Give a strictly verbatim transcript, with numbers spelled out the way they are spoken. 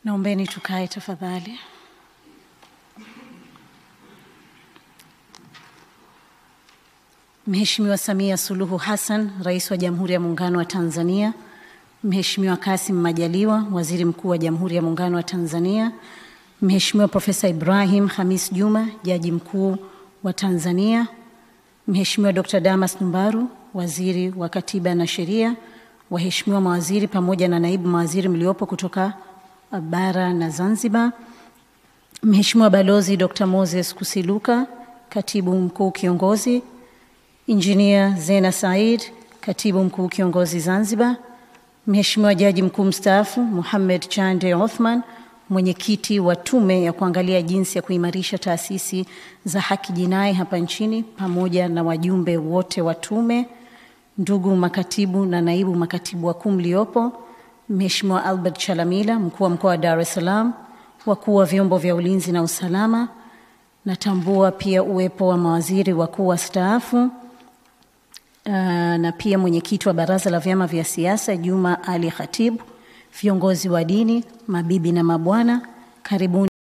Naombeni tukae tafadhali. Mheshimiwa Samia Suluhu Hassan, Rais wa Jamhuri ya Muungano wa Tanzania, Mheshimiwa Kassim Majaliwa, Waziri Mkuu wa Jamhuri ya Muungano wa Tanzania, Mheshimiwa Profesa Ibrahim Khamis Juma, Jaji Mkuu wa Tanzania, Mheshimiwa Doctor Damas Ndumbaro, Waziri wa Katiba na Sheria, waheshimiwa mawaziri pamoja na naibu mawaziri mliopo kutoka bara na Zanzibar, Mheshimiwa Balozi Doctor Moses Kusiluka, Katibu Mkuu Kiongozi, Engineer Zena Said, Katibu Mkuu Kiongozi Zanzibar, Mheshimiwa Jaji Mkuu Mstaafu Mohamed Chande Othman, Mwenyekiti wa Tume ya kuangalia jinsi ya kuimarisha taasisi za haki jinai hapa nchini, pamoja na wajumbe wote wa tume, ndugu makatibu na naibu makatibu wakuu mliopo, Mheshimiwa Albert Chalamila, Mkuu wa Mkoa wa Dar es Salaam, wakuu wa vyombo vya ulinzi na usalama, natambua pia uwepo wa mawaziri wakuu wastaafu, Uh, na pia mwenyekiti wa Baraza la Vyama vya Siasa Juma Ali Khatibu, viongozi wa dini, mabibi na mabwana, karibuni.